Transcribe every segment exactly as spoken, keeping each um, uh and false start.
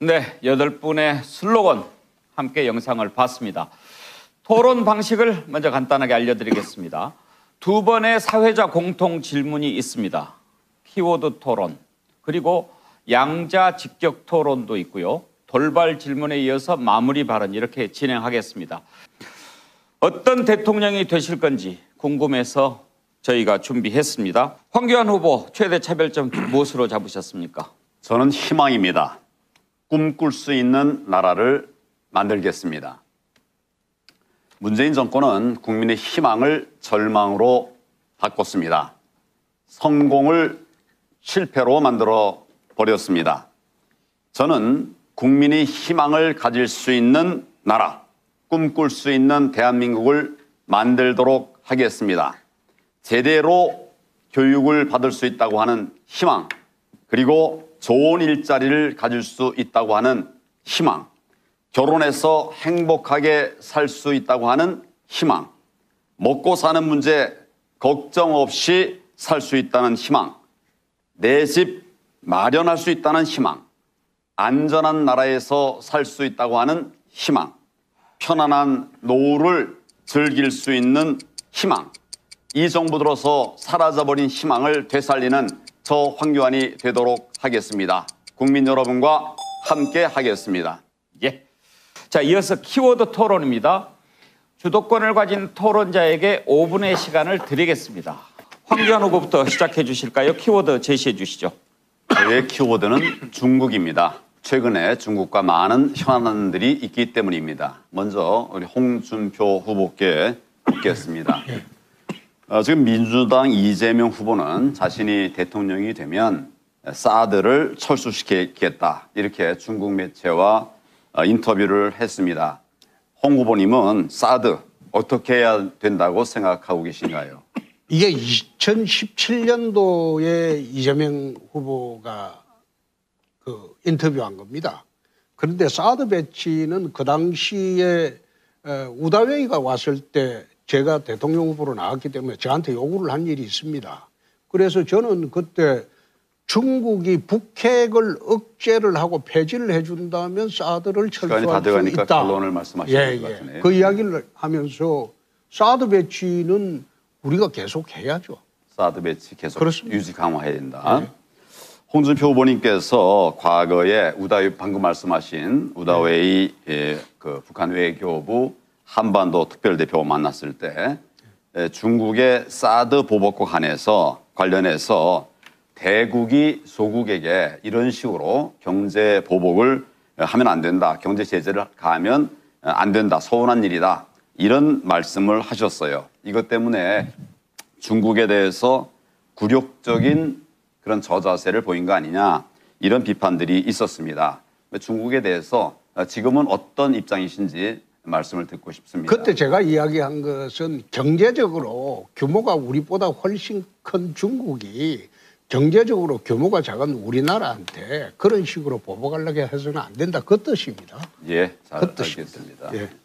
네, 여덟 분의 슬로건 함께 영상을 봤습니다. 토론 방식을 먼저 간단하게 알려드리겠습니다. 두 번의 사회자 공통 질문이 있습니다. 키워드 토론, 그리고 양자 직격 토론도 있고요. 돌발 질문에 이어서 마무리 발언 이렇게 진행하겠습니다. 어떤 대통령이 되실 건지 궁금해서 저희가 준비했습니다. 황교안 후보 최대 차별점 무엇으로 잡으셨습니까? 저는 희망입니다. 꿈꿀 수 있는 나라를 만들겠습니다. 문재인 정권은 국민의 희망을 절망으로 바꿨습니다. 성공을 실패로 만들어 버렸습니다. 저는 국민이 희망을 가질 수 있는 나라, 꿈꿀 수 있는 대한민국을 만들도록 하겠습니다. 제대로 교육을 받을 수 있다고 하는 희망, 그리고 좋은 일자리를 가질 수 있다고 하는 희망, 결혼해서 행복하게 살 수 있다고 하는 희망, 먹고 사는 문제 걱정 없이 살 수 있다는 희망, 내 집 마련할 수 있다는 희망, 안전한 나라에서 살 수 있다고 하는 희망, 편안한 노후를 즐길 수 있는 희망, 이 정부 들어서 사라져버린 희망을 되살리는 저 황교안이 되도록 하겠습니다. 국민 여러분과 함께 하겠습니다. 예. 자, 이어서 키워드 토론입니다. 주도권을 가진 토론자에게 오 분의 시간을 드리겠습니다. 황교안 후보부터 시작해 주실까요? 키워드 제시해 주시죠. 저의 키워드는 중국입니다. 최근에 중국과 많은 현안들이 있기 때문입니다. 먼저 우리 홍준표 후보께 묻겠습니다. 어, 지금 민주당 이재명 후보는 자신이 대통령이 되면 사드를 철수시키겠다 이렇게 중국 매체와 어, 인터뷰를 했습니다. 홍 후보님은 사드 어떻게 해야 된다고 생각하고 계신가요? 이게 이천십칠 년도에 이재명 후보가 그 인터뷰한 겁니다. 그런데 사드 배치는 그 당시에 우다웨이가 왔을 때 제가 대통령 후보로 나왔기 때문에 저한테 요구를 한 일이 있습니다. 그래서 저는 그때 중국이 북핵을 억제를 하고 폐지를 해준다면 사드를 철수할 수 있다. 결론을 말씀하시는 예, 것 예. 같으네요. 그 이야기를 하면서 사드 배치는 우리가 계속 해야죠. 사드 배치 계속 그렇습니다. 유지 강화해야 된다. 네. 홍준표 후보님께서 과거에 우다웨이 방금 말씀하신 우다웨이 네. 예, 그 북한 외교부 한반도 특별대표 만났을 때 예, 중국의 사드 보복과 관해서 관련해서 대국이 소국에게 이런 식으로 경제 보복을 하면 안 된다. 경제 제재를 가하면 안 된다. 서운한 일이다. 이런 말씀을 하셨어요. 이것 때문에 중국에 대해서 굴욕적인 그런 저자세를 보인 거 아니냐. 이런 비판들이 있었습니다. 중국에 대해서 지금은 어떤 입장이신지 말씀을 듣고 싶습니다. 그때 제가 이야기한 것은 경제적으로 규모가 우리보다 훨씬 큰 중국이 경제적으로 규모가 작은 우리나라한테 그런 식으로 보복하려고 해서는 안 된다. 그 뜻입니다. 예, 잘 그 알겠습니다. 예.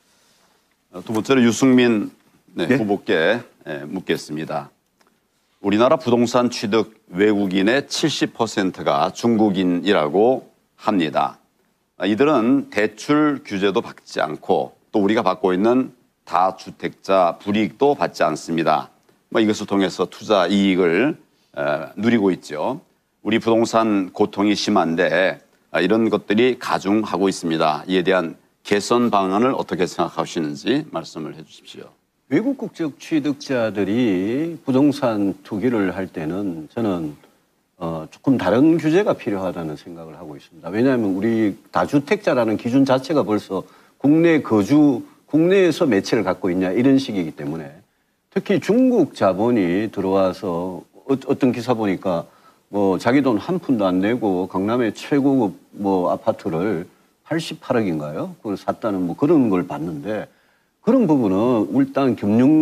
두 번째로 유승민 네, 네? 후보께 예, 묻겠습니다. 우리나라 부동산 취득 외국인의 칠십 퍼센트가 중국인이라고 합니다. 이들은 대출 규제도 받지 않고 또 우리가 받고 있는 다주택자 불이익도 받지 않습니다. 뭐 이것을 통해서 투자 이익을 누리고 있죠. 우리 부동산 고통이 심한데 이런 것들이 가중하고 있습니다. 이에 대한 개선 방안을 어떻게 생각하시는지 말씀을 해 주십시오. 외국 국적 취득자들이 부동산 투기를 할 때는 저는 어 조금 다른 규제가 필요하다는 생각을 하고 있습니다. 왜냐하면 우리 다주택자라는 기준 자체가 벌써 국내 거주, 국내에서 매체를 갖고 있냐 이런 식이기 때문에 특히 중국 자본이 들어와서 어, 어떤 기사 보니까 뭐 자기 돈 한 푼도 안 내고 강남의 최고급 뭐 아파트를 팔십팔억인가요? 그걸 샀다는 뭐 그런 걸 봤는데 그런 부분은 일단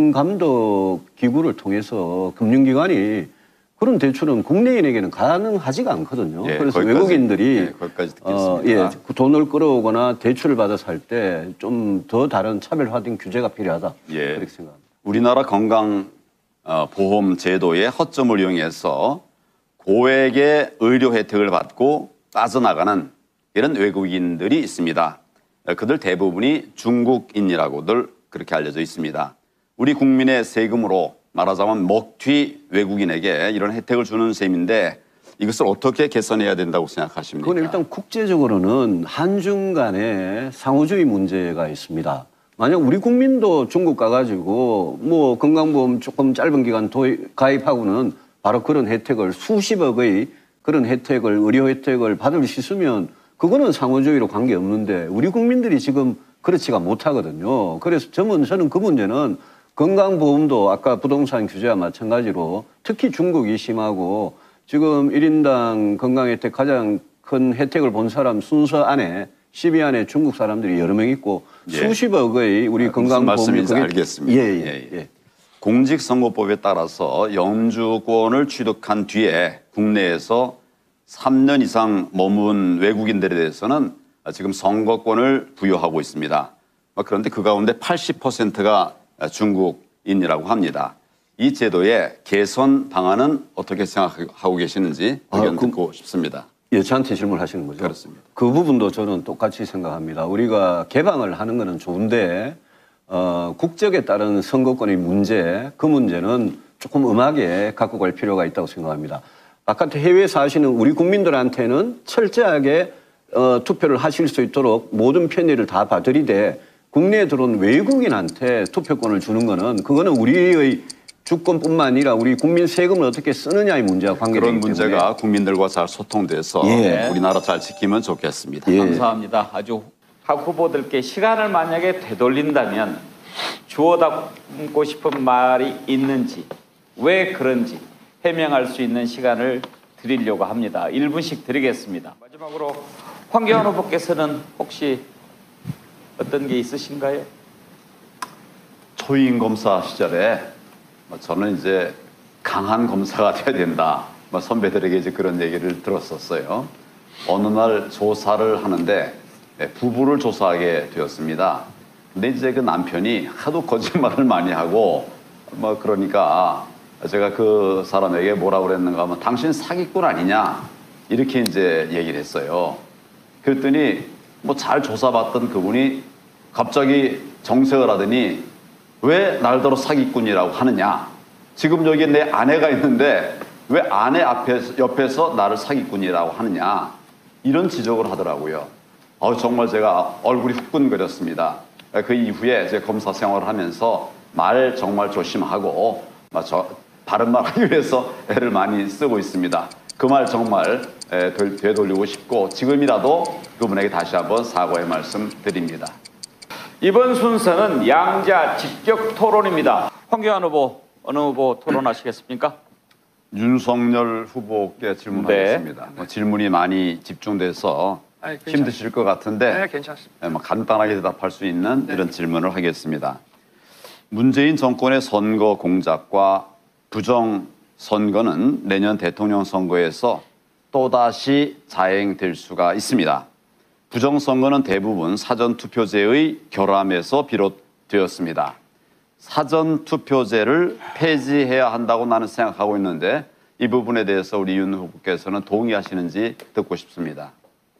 금융감독기구를 통해서 금융기관이 그런 대출은 국내인에게는 가능하지가 않거든요. 예, 그래서 거기까지, 외국인들이 예, 거기까지 어, 예, 돈을 끌어오거나 대출을 받아서 할 때 좀 더 다른 차별화된 규제가 필요하다. 예. 그렇게 생각합니다. 우리나라 건강 보험 제도의 허점을 이용해서 고액의 의료 혜택을 받고 빠져나가는 이런 외국인들이 있습니다. 그들 대부분이 중국인이라고들 그렇게 알려져 있습니다. 우리 국민의 세금으로 말하자면 먹튀 외국인에게 이런 혜택을 주는 셈인데 이것을 어떻게 개선해야 된다고 생각하십니까? 그건 일단 국제적으로는 한중 간의 상호주의 문제가 있습니다. 만약 우리 국민도 중국 가가지고 뭐 건강보험 조금 짧은 기간 도입, 가입하고는 바로 그런 혜택을 수십억의 그런 혜택을 의료 혜택을 받을 수 있으면 그거는 상호주의로 관계없는데 우리 국민들이 지금 그렇지가 못하거든요. 그래서 저는, 저는 그 문제는 건강보험도 아까 부동산 규제와 마찬가지로 특히 중국이 심하고 지금 일 인당 건강혜택 가장 큰 혜택을 본 사람 순서 안에 십 위 안에 중국 사람들이 여러 명 있고 예. 수십억의 우리 무슨 건강보험이 말씀인지 그게- 알겠습니다. 예, 예, 예, 예. 예. 공직선거법에 따라서 영주권을 취득한 뒤에 국내에서 삼 년 이상 머문 외국인들에 대해서는 지금 선거권을 부여하고 있습니다. 그런데 그 가운데 팔십 퍼센트가 중국인이라고 합니다. 이 제도의 개선 방안은 어떻게 생각하고 계시는지 의견 아, 그- 듣고 싶습니다. 예, 저한테 질문하시는 거죠? 그렇습니다. 그 부분도 저는 똑같이 생각합니다. 우리가 개방을 하는 거는 좋은데 어, 국적에 따른 선거권의 문제, 그 문제는 조금 음하게 갖고 갈 필요가 있다고 생각합니다. 바깥에 해외에 사시는 우리 국민들한테는 철저하게 어, 투표를 하실 수 있도록 모든 편의를 다 봐드리되 국내에 들어온 외국인한테 투표권을 주는 거는 그거는 우리의 주권뿐만 아니라 우리 국민 세금을 어떻게 쓰느냐의 문제와 관계되기 그런 때문에 문제가 국민들과 잘 소통돼서 예. 우리나라 잘 지키면 좋겠습니다. 예. 감사합니다. 아주 각 후보들께 시간을 만약에 되돌린다면 주워 담고 싶은 말이 있는지 왜 그런지 해명할 수 있는 시간을 드리려고 합니다. 일 분씩 드리겠습니다. 마지막으로 황교안 후보께서는 혹시 어떤 게 있으신가요? 초임 검사 시절에 뭐 저는 이제 강한 검사가 돼야 된다. 뭐 선배들에게 이제 그런 얘기를 들었었어요. 어느 날 조사를 하는데 부부를 조사하게 되었습니다. 근데 이제 그 남편이 하도 거짓말을 많이 하고 뭐 그러니까 제가 그 사람에게 뭐라 그랬는가 하면 당신 사기꾼 아니냐 이렇게 이제 얘기를 했어요. 그랬더니 뭐 잘 조사받던 그분이 갑자기 정색을 하더니 왜 날더러 사기꾼이라고 하느냐? 지금 여기 내 아내가 있는데 왜 아내 앞에서 옆에서 나를 사기꾼이라고 하느냐? 이런 지적을 하더라고요. 어, 정말 제가 얼굴이 후끈거렸습니다. 그 이후에 제 검사 생활을 하면서 말 정말 조심하고 저 바른 말 하기 위해서 애를 많이 쓰고 있습니다. 그 말 정말 에, 되돌리고 싶고 지금이라도 그분에게 다시 한번 사과의 말씀 드립니다. 이번 순서는 양자 직격 토론입니다. 황교안 후보 어느 후보 토론하시겠습니까? 윤석열 후보께 질문하겠습니다. 네. 뭐 질문이 많이 집중돼서 아니, 괜찮- 힘드실 것 같은데 네, 괜찮습니다. 네, 뭐 간단하게 대답할 수 있는 이런 질문을 하겠습니다. 문재인 정권의 선거 공작과 부정 선거는 내년 대통령 선거에서 또다시 자행될 수가 있습니다. 부정 선거는 대부분 사전 투표제의 결함에서 비롯되었습니다. 사전 투표제를 폐지해야 한다고 나는 생각하고 있는데 이 부분에 대해서 우리 윤 후보께서는 동의하시는지 듣고 싶습니다.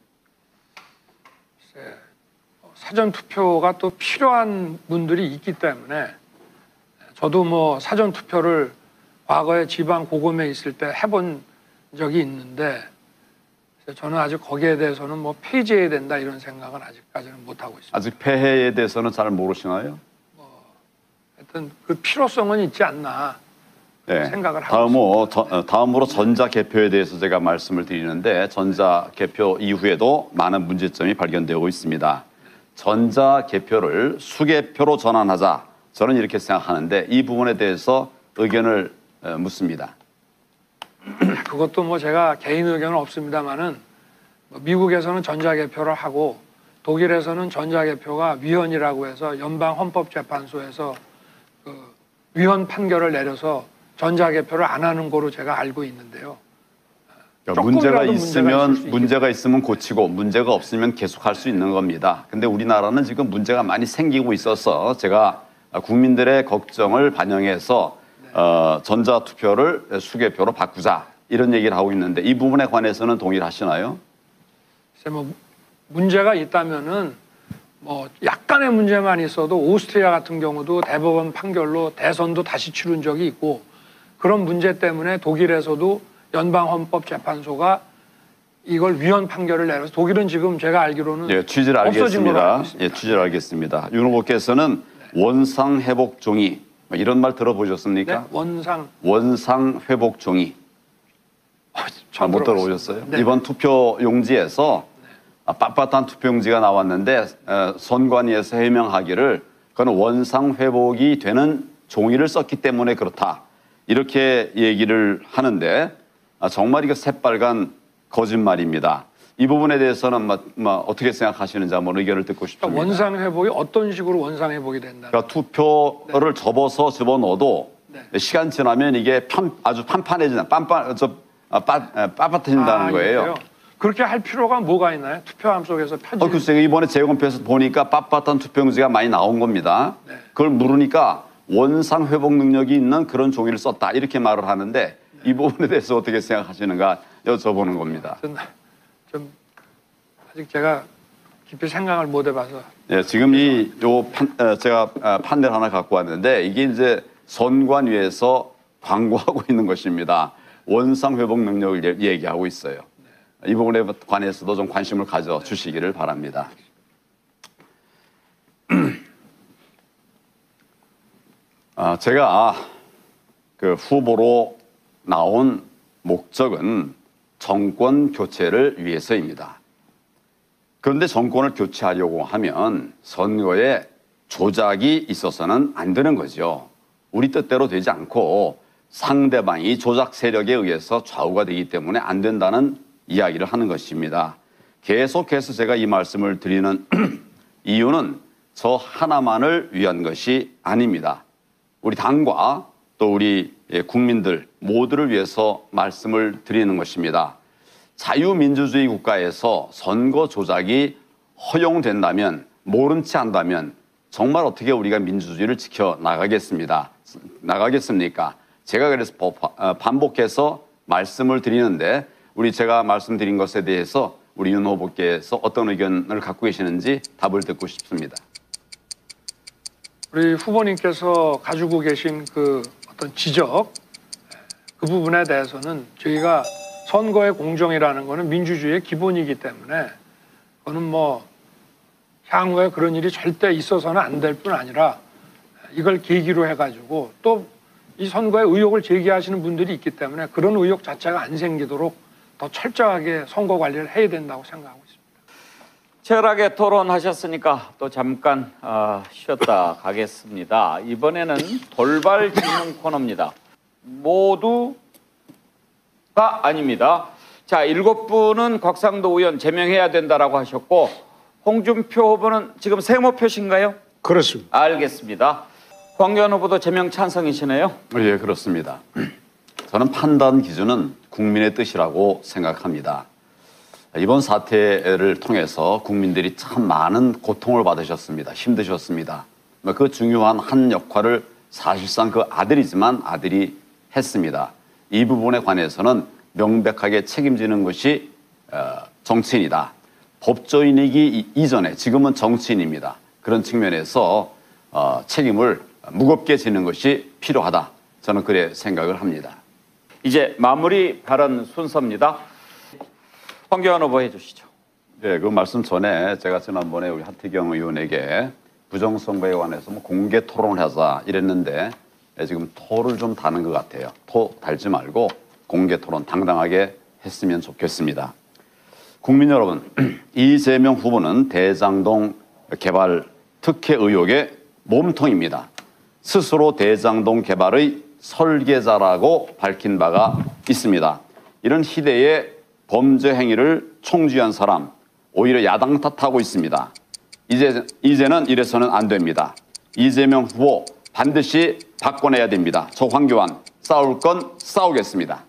사전 투표가 또 필요한 분들이 있기 때문에 저도 뭐 사전 투표를 과거에 지방 고검에 있을 때 해본 적이 있는데 저는 아직 거기에 대해서는 뭐 폐지해야 된다 이런 생각은 아직까지는 못 하고 있습니다. 아직 폐해에 대해서는 잘 모르시나요? 하여튼 그 필요성은 있지 않나 네. 생각을 하고 다음으로, 저- 어, 다음으로 전자개표에 대해서 제가 말씀을 드리는데 전자개표 이후에도 많은 문제점이 발견되고 있습니다. 전자개표를 수개표로 전환하자. 저는 이렇게 생각하는데 이 부분에 대해서 의견을 어, 묻습니다. 그것도 뭐 제가 개인 의견은 없습니다만은 미국에서는 전자개표를 하고 독일에서는 전자개표가 위헌이라고 해서 연방헌법재판소에서 그 위헌 판결을 내려서 전자개표를 안 하는 거로 제가 알고 있는데요. 그러니까 조금이라도 문제가 문제가 있으면 있을 수 문제가 있으면 고치고 문제가 없으면 계속할 수 있는 겁니다. 근데 우리나라는 지금 문제가 많이 생기고 있어서 제가 국민들의 걱정을 반영해서 어, 전자투표를 수개표로 바꾸자 이런 얘기를 하고 있는데 이 부분에 관해서는 동의를 하시나요? 글쎄 뭐 문제가 있다면은 뭐 약간의 문제만 있어도 오스트리아 같은 경우도 대법원 판결로 대선도 다시 치른 적이 있고 그런 문제 때문에 독일에서도 연방헌법재판소가 이걸 위헌 판결을 내려서 독일은 지금 제가 알기로는 예, 취지를 없어진 걸로 알고 알겠습니다. 있습니다. 예, 취지를 알겠습니다. 윤 후보께서는 원상 회복 종이 뭐 이런 말 들어보셨습니까? 네? 원상 원상 회복 종이 어, 잘 처음 못 들어봤습니다. 들어보셨어요? 네. 이번 투표 용지에서 아, 빳빳한 투표 용지가 나왔는데 어, 선관위에서 해명하기를 그건 원상 회복이 되는 종이를 썼기 때문에 그렇다 이렇게 얘기를 하는데 아, 정말 이거 새빨간 거짓말입니다. 이 부분에 대해서는 뭐, 뭐 어떻게 생각하시는지 한번 의견을 듣고 싶습니다. 그러니까 원상 회복이 어떤 식으로 원상 회복이 된다? 그러니까 투표를 접어서 집어넣어도 네. 시간 지나면 이게 편, 아주 판판해진다, 빤빤, 저, 아, 빠, 아, 빳빳해진다는 아, 거예요. 이거요? 그렇게 할 필요가 뭐가 있나요? 투표함 속에서 편집. 어, 글쎄요. 이번에 재검표에서 보니까 빳빳한 투표용지가 많이 나온 겁니다. 네. 그걸 물으니까 원상 회복 능력이 있는 그런 종이를 썼다 이렇게 말을 하는데 이 부분에 대해서 어떻게 생각하시는가 여쭤보는 겁니다. 좀, 좀 아직 제가 깊이 생각을 못 해봐서. 예, 지금 이 요 판, 어, 제가 어, 판넬 하나 갖고 왔는데 이게 이제 선관위에서 광고하고 있는 것입니다. 원상 회복 능력을 얘- 얘기하고 있어요. 이 부분에 관해서도 좀 관심을 가져 주시기를 바랍니다. 아, 제가 그 후보로 나온 목적은 정권 교체를 위해서입니다. 그런데 정권을 교체하려고 하면 선거에 조작이 있어서는 안 되는 거죠. 우리 뜻대로 되지 않고 상대방이 조작 세력에 의해서 좌우가 되기 때문에 안 된다는 이야기를 하는 것입니다. 계속해서 제가 이 말씀을 드리는 이유는 저 하나만을 위한 것이 아닙니다. 우리 당과 또 우리 국민들 모두를 위해서 말씀을 드리는 것입니다. 자유민주주의 국가에서 선거 조작이 허용된다면, 모른 채 한다면 정말 어떻게 우리가 민주주의를 지켜 나가겠습니다. 나가겠습니까? 제가 그래서 반복해서 말씀을 드리는데 우리 제가 말씀드린 것에 대해서 우리 윤 후보께서 어떤 의견을 갖고 계시는지 답을 듣고 싶습니다. 우리 후보님께서 가지고 계신 그 어떤 지적, 그 부분에 대해서는 저희가 선거의 공정이라는 것은 민주주의의 기본이기 때문에 그거는 뭐 향후에 그런 일이 절대 있어서는 안 될 뿐 아니라 이걸 계기로 해가지고 또 이 선거에 의혹을 제기하시는 분들이 있기 때문에 그런 의혹 자체가 안 생기도록 더 철저하게 선거 관리를 해야 된다고 생각하고 있습니다. 치열하게 토론하셨으니까 또 잠깐 어, 쉬었다 가겠습니다. 이번에는 돌발 질문 코너입니다. 모두가 아닙니다. 자, 일곱 분은 곽상도 의원 제명해야 된다라고 하셨고 홍준표 후보는 지금 세모 표신가요? 그렇습니다. 알겠습니다. 황교안 후보도 제명 찬성이시네요. 예, 그렇습니다. 저는 판단 기준은 국민의 뜻이라고 생각합니다. 이번 사태를 통해서 국민들이 참 많은 고통을 받으셨습니다. 힘드셨습니다. 그 중요한 한 역할을 사실상 그 아들이지만 아들이 했습니다. 이 부분에 관해서는 명백하게 책임지는 것이 정치인이다. 법조인이기 이전에 지금은 정치인입니다. 그런 측면에서 책임을 무겁게 지는 것이 필요하다. 저는 그래 생각을 합니다. 이제 마무리 발언 순서입니다. 황교안 후보 해주시죠. 네, 그 말씀 전에 제가 지난번에 우리 하태경 의원에게 부정선거에 관해서 뭐 공개 토론을 하자 이랬는데 지금 토를 좀 다는 것 같아요. 토 달지 말고 공개 토론 당당하게 했으면 좋겠습니다. 국민 여러분, 이재명 후보는 대장동 개발 특혜 의혹의 몸통입니다. 스스로 대장동 개발의 설계자라고 밝힌 바가 있습니다. 이런 희대의 범죄 행위를 총지한 사람, 오히려 야당 탓하고 있습니다. 이제, 이제는 이래서는 안 됩니다. 이재명 후보 반드시 바꿔내야 됩니다. 저 황교안 싸울 건 싸우겠습니다.